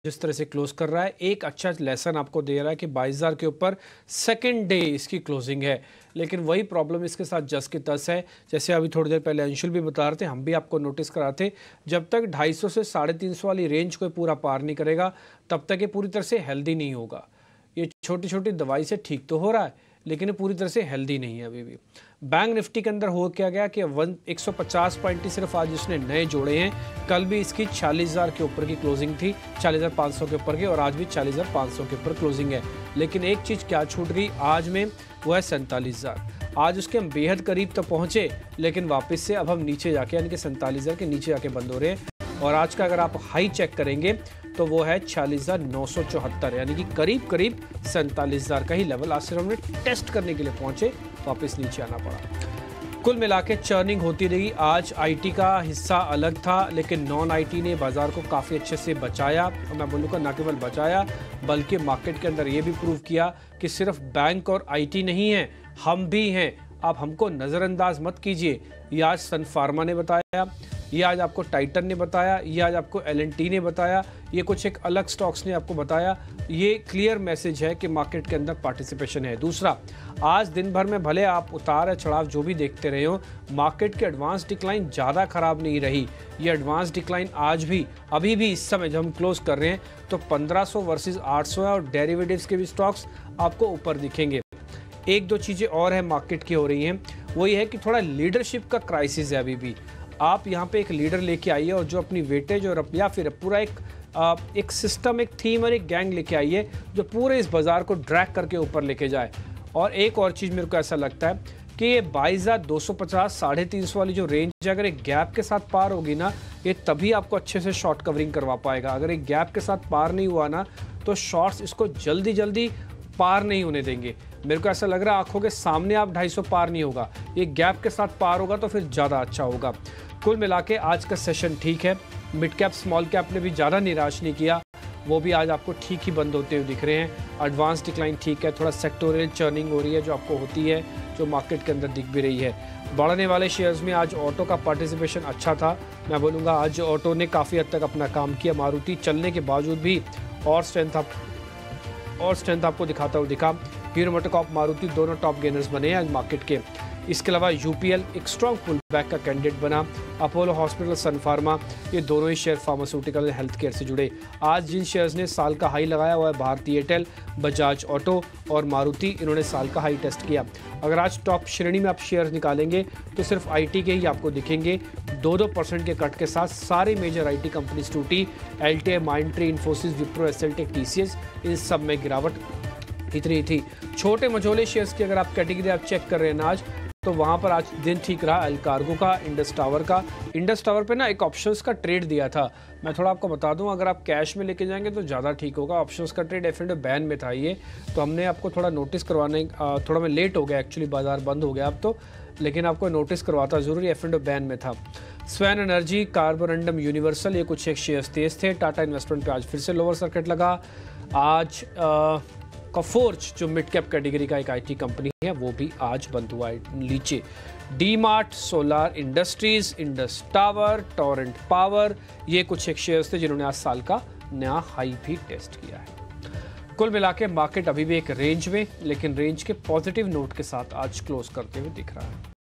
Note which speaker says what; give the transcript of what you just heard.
Speaker 1: जिस तरह से क्लोज कर रहा है, एक अच्छा लेसन आपको दे रहा है कि 22,000 के ऊपर सेकंड डे इसकी क्लोजिंग है। लेकिन वही प्रॉब्लम इसके साथ जस की तस है। जैसे अभी थोड़ी देर पहले अंशुल भी बता रहे थे, हम भी आपको नोटिस कराते, जब तक 250 से 350 वाली रेंज कोई पूरा पार नहीं करेगा तब तक ये पूरी तरह से हेल्दी नहीं होगा। ये छोटी छोटी दवाई से ठीक तो हो रहा है लेकिन ये पूरी तरह से हेल्दी नहीं है अभी भी। बैंक निफ्टी के अंदर हो क्या गया कि 150 पॉइंट ही सिर्फ आज इसने नए जोड़े हैं। कल भी इसकी 40,000 के ऊपर की क्लोजिंग थी, 40,500 के ऊपर की, और आज भी 40,500 के ऊपर क्लोजिंग है। लेकिन एक चीज़ क्या छूट गई आज में, वो है 47,000। आज उसके हम बेहद करीब तक पहुंचे लेकिन वापस से अब हम नीचे जाके यानी कि 47,000 के नीचे जाके बंद हो रहे हैं। और आज का अगर आप हाई चेक करेंगे तो वो है 46,974, यानी कि करीब करीब 47,000 का ही लेवल आज सिर्फ हमने टेस्ट करने के लिए पहुंचे, वापस नीचे आना पड़ा। कुल मिला के चर्निंग होती रही। आज आईटी का हिस्सा अलग था लेकिन नॉन आईटी ने बाजार को काफ़ी अच्छे से बचाया। और मैं बोलूँगा ना केवल बचाया बल्कि मार्केट के अंदर ये भी प्रूव किया कि सिर्फ बैंक और आईटी नहीं है, हम भी हैं। आप हमको नज़रअंदाज मत कीजिए। ये आज सन फार्मा ने बताया, ये आज आपको टाइटन ने बताया, ये आज आपको एल&टी ने बताया, ये कुछ एक अलग स्टॉक्स ने आपको बताया। ये क्लियर मैसेज है कि मार्केट के अंदर पार्टिसिपेशन है। दूसरा, आज दिन भर में भले आप उतार या चढ़ाव जो भी देखते रहे हो, मार्केट के एडवांस डिक्लाइन ज़्यादा खराब नहीं रही। ये एडवांस डिक्लाइन आज भी, अभी भी इस समय जब हम क्लोज कर रहे हैं तो 1500 वर्सेस 800 है और डेरिवेटिव्स के भी स्टॉक्स आपको ऊपर दिखेंगे। एक दो चीज़ें और है मार्केट की हो रही हैं, वो ये है कि थोड़ा लीडरशिप का क्राइसिस है अभी भी। आप यहाँ पे एक लीडर लेके आइए और जो अपनी वेटेज और या फिर पूरा एक सिस्टम, एक थीम और एक गैंग लेके आइए जो पूरे इस बाज़ार को ड्रैग करके ऊपर लेके जाए। और एक और चीज़ मेरे को ऐसा लगता है कि ये 22,250 350 वाली जो रेंज है, अगर एक गैप के साथ पार होगी ना, ये तभी आपको अच्छे से शॉर्ट कवरिंग करवा पाएगा। अगर एक गैप के साथ पार नहीं हुआ ना तो शॉर्ट्स इसको जल्दी जल्दी पार नहीं होने देंगे। मेरे को ऐसा लग रहा है आंखों के सामने आप 250 पार नहीं होगा, ये गैप के साथ पार होगा तो फिर ज़्यादा अच्छा होगा। कुल मिला के आज का सेशन ठीक है। मिड कैप स्मॉल कैप ने भी ज़्यादा निराश नहीं किया, वो भी आज आपको ठीक ही बंद होते हुए दिख रहे हैं। एडवांस डिक्लाइन ठीक है, थोड़ा सेक्टोरियल चर्निंग हो रही है जो आपको होती है, जो मार्केट के अंदर दिख भी रही है। बढ़ने वाले शेयर्स में आज ऑटो का पार्टिसिपेशन अच्छा था। मैं बोलूँगा आज ऑटो ने काफ़ी हद तक अपना काम किया। मारुति चलने के बावजूद भी और स्ट्रेंथ आपको दिखाता हुआ दिखा। हीरो मोटोकॉर्प, मारुति दोनों टॉप गेनर्स बने आज मार्केट के। इसके अलावा यूपीएल एक स्ट्रॉन्ग पुल बैक का कैंडिडेट बना। अपोलो हॉस्पिटल, सन फार्मा, ये दोनों ही शेयर फार्मास्यूटिकल हेल्थ केयर से जुड़े। आज जिन शेयर्स ने साल का हाई लगाया हुआ है भारतीय एयरटेल, बजाज ऑटो और मारुति, इन्होंने साल का हाई टेस्ट किया। अगर आज टॉप श्रेणी में आप शेयर्स निकालेंगे तो सिर्फ आईटी के ही आपको दिखेंगे। 2% के कट के साथ सारी मेजर आईटी कंपनीज टूटी। LTI, Mindtree, Infosys, Wipro, SL Tech, TCS, इन सब में गिरावट इतनी थी। छोटे मझोले शेयर्स की अगर आप कैटेगरी आप चेक कर रहे हैं ना आज, तो वहाँ पर आज दिन ठीक रहा। एल कार्गो का, इंडस टावर का। इंडस टावर पे ना एक ऑप्शंस का ट्रेड दिया था, मैं थोड़ा आपको बता दूं, अगर आप कैश में लेके जाएंगे तो ज़्यादा ठीक होगा। ऑप्शंस का ट्रेड एफ एंड बैन में था ये, तो हमने आपको थोड़ा नोटिस करवाने, थोड़ा मैं लेट हो गया एक्चुअली, बाजार बंद हो गया अब तो, लेकिन आपको नोटिस करवाता ज़रूरी, एफ एंड बैन में था। स्वैन एनर्जी, कार्बोरंडम, यूनिवर्सल, ये कुछ एक शेयर्स तेज थे। टाटा इन्वेस्टमेंट पे आज फिर से लोअर सर्किट लगा। आज कफोर्ज जो मिड कैप कैटेगरी का एक आईटी कंपनी है, वो भी आज बंद हुआ है नीचे। DMart, Solar industries, Indus Tower, Torrent Power, ये कुछ एक शेयर्स थे जिन्होंने आज साल का नया हाई भी टेस्ट किया है। कुल मिला के मार्केट अभी भी एक रेंज में, लेकिन रेंज के पॉजिटिव नोट के साथ आज क्लोज करते हुए दिख रहा है।